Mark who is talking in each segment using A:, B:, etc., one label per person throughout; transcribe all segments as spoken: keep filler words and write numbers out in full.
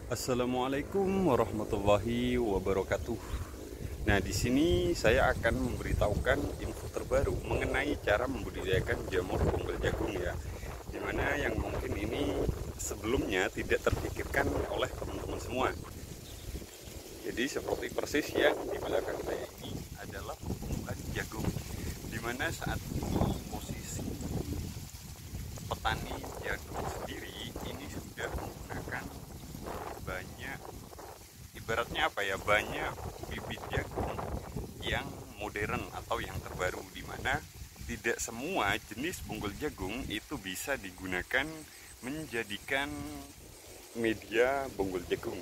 A: Assalamualaikum warahmatullahi wabarakatuh. Nah, di sini saya akan memberitahukan info terbaru mengenai cara membudidayakan jamur bonggol jagung ya. Dimana yang mungkin ini sebelumnya tidak terpikirkan oleh teman-teman semua. Jadi seperti persis yang di belakang saya ini adalah petumbuhan jagung. Dimana saat ini posisi petani jagung sendiri ini sudah menggunakan banyak, ibaratnya apa ya, banyak bibit jagung yang modern atau yang terbaru, di mana tidak semua jenis bonggol jagung itu bisa digunakan menjadikan media bonggol jagung.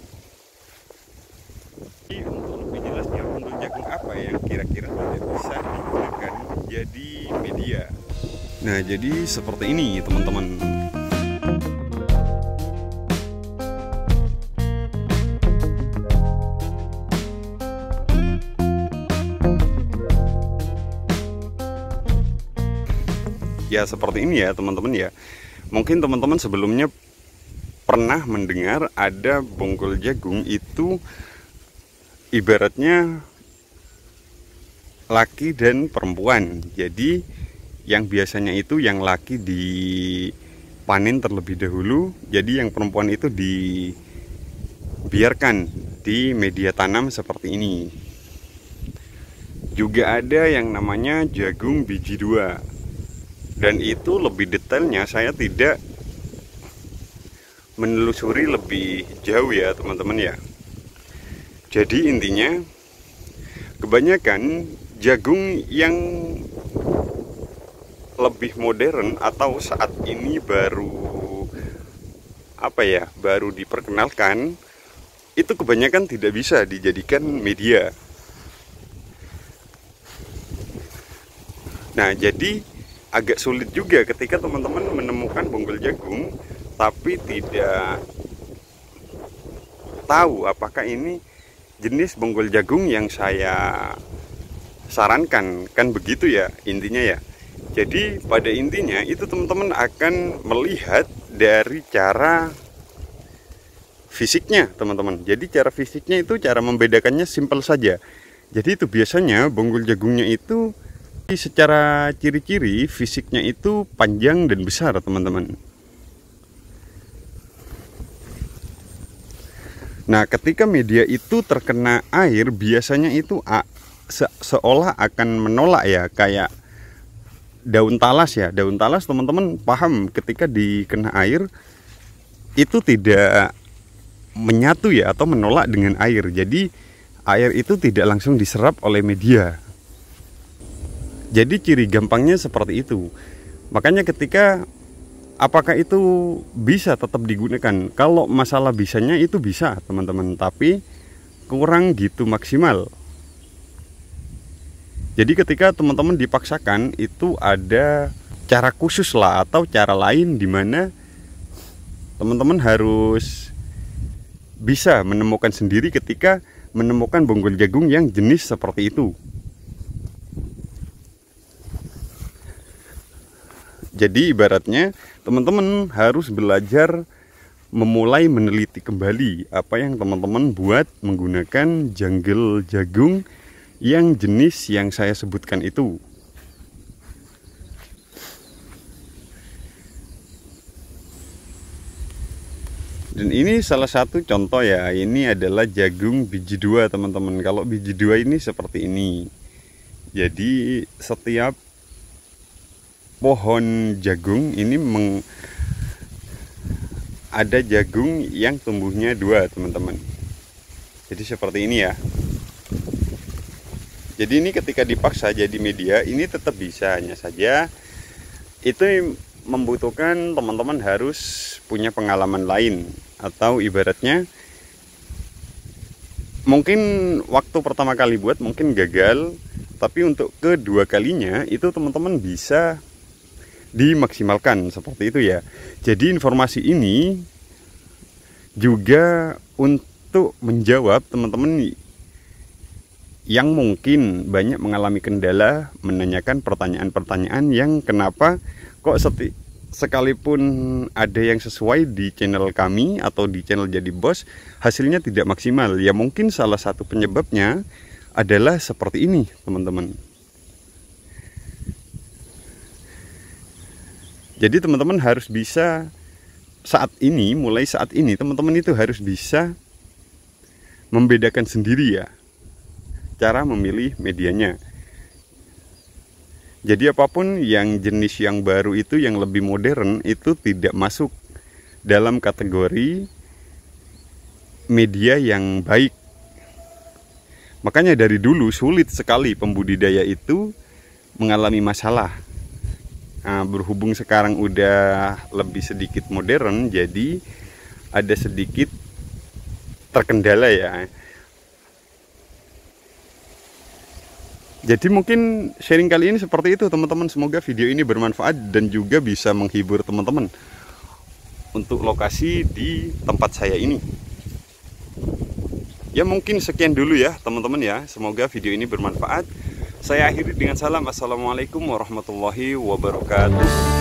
A: Jadi untuk lebih jelasnya, bonggol jagung apa yang kira-kira tidak bisa digunakan jadi media. Nah, jadi seperti ini teman-teman. Ya seperti ini ya teman-teman ya. Mungkin teman-teman sebelumnya pernah mendengar ada bonggol jagung itu ibaratnya laki dan perempuan. Jadi yang biasanya itu yang laki dipanen terlebih dahulu, jadi yang perempuan itu dibiarkan di media tanam seperti ini. Juga ada yang namanya jagung biji dua. Dan itu lebih detailnya saya tidak menelusuri lebih jauh ya teman-teman ya. Jadi intinya kebanyakan jagung yang lebih modern atau saat ini baru apa ya, baru diperkenalkan, itu kebanyakan tidak bisa dijadikan media. Nah, jadi agak sulit juga ketika teman-teman menemukan bonggol jagung tapi tidak tahu apakah ini jenis bonggol jagung yang saya sarankan, kan begitu ya intinya ya. Jadi pada intinya itu teman-teman akan melihat dari cara fisiknya teman-teman. Jadi cara fisiknya itu, cara membedakannya simpel saja. Jadi itu biasanya bonggol jagungnya itu secara ciri-ciri fisiknya itu panjang dan besar teman-teman. Nah, ketika media itu terkena air, biasanya itu se seolah akan menolak ya, kayak daun talas ya. Daun talas teman-teman paham, ketika dikena air itu tidak menyatu ya, atau menolak dengan air. Jadi air itu tidak langsung diserap oleh media. Jadi ciri gampangnya seperti itu. Makanya ketika apakah itu bisa tetap digunakan? Kalau masalah bisanya itu bisa teman-teman, tapi kurang gitu maksimal. Jadi ketika teman-teman dipaksakan, itu ada cara khusus lah atau cara lain di mana teman-teman harus bisa menemukan sendiri ketika menemukan bonggol jagung yang jenis seperti itu. Jadi ibaratnya teman-teman harus belajar memulai meneliti kembali apa yang teman-teman buat menggunakan janggel jagung yang jenis yang saya sebutkan itu. Dan ini salah satu contoh ya, ini adalah jagung biji dua teman-teman. Kalau biji dua ini seperti ini. Jadi setiap pohon jagung ini meng, ada jagung yang tumbuhnya dua teman-teman. Jadi seperti ini ya. Jadi ini ketika dipaksa jadi media ini tetap bisa, hanya saja itu membutuhkan teman-teman harus punya pengalaman lain, atau ibaratnya mungkin waktu pertama kali buat mungkin gagal, tapi untuk kedua kalinya itu teman-teman bisa dimaksimalkan seperti itu ya. Jadi informasi ini juga untuk menjawab teman-teman yang mungkin banyak mengalami kendala, menanyakan pertanyaan-pertanyaan yang kenapa kok seti sekalipun ada yang sesuai di channel kami atau di channel Jadi Bos, hasilnya tidak maksimal. Ya mungkin salah satu penyebabnya adalah seperti ini teman-teman. Jadi teman-teman harus bisa saat ini, mulai saat ini teman-teman itu harus bisa membedakan sendiri ya cara memilih medianya. Jadi apapun yang jenis yang baru itu, yang lebih modern, itu tidak masuk dalam kategori media yang baik. Makanya dari dulu sulit sekali pembudidaya itu mengalami masalah. Nah, berhubung sekarang udah lebih sedikit modern, jadi ada sedikit terkendala ya. Jadi mungkin sharing kali ini seperti itu teman-teman. Semoga video ini bermanfaat dan juga bisa menghibur teman-teman untuk lokasi di tempat saya ini. Ya mungkin sekian dulu ya teman-teman ya. Semoga video ini bermanfaat. Saya akhiri dengan salam. Assalamualaikum warahmatullahi wabarakatuh.